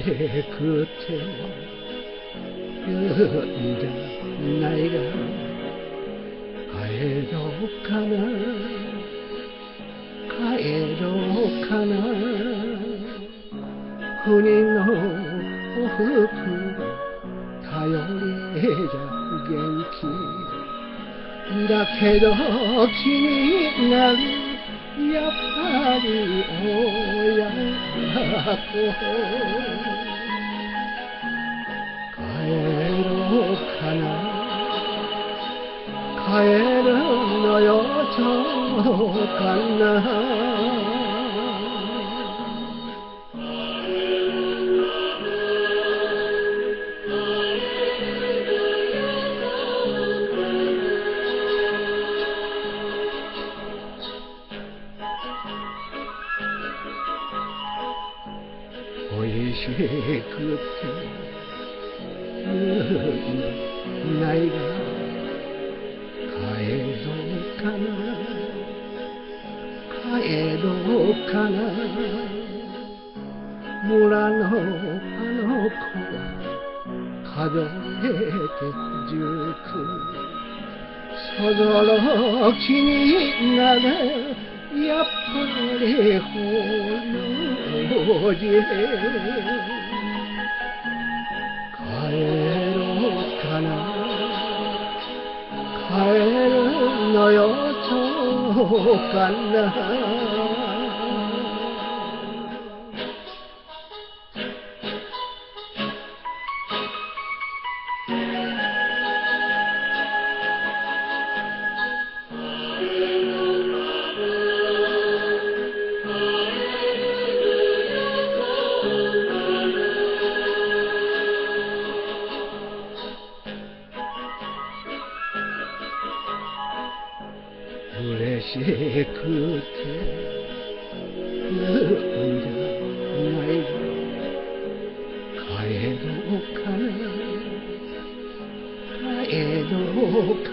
끝에 여자 나이가 가에로 가나 가에로 가나 흔히 너 흙頼りじゃ元気だけど気になるやっぱり親子帰ろうかな帰るのよちょうかなおいしくてないが帰ろうかな帰ろうかな村のあの子は数えて19そぞろ気になるやっぱりほのじ帰ろうかな帰るのよそうかな嬉しくて言うんじゃない帰ろうかな帰ろうか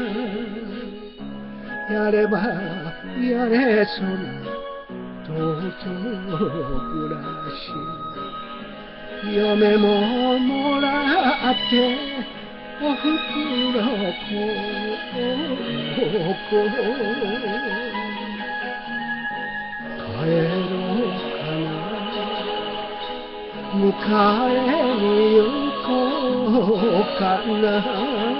なやればやれその東京暮らし嫁ももらっておふくろこ帰ろうかな迎えに行こうかな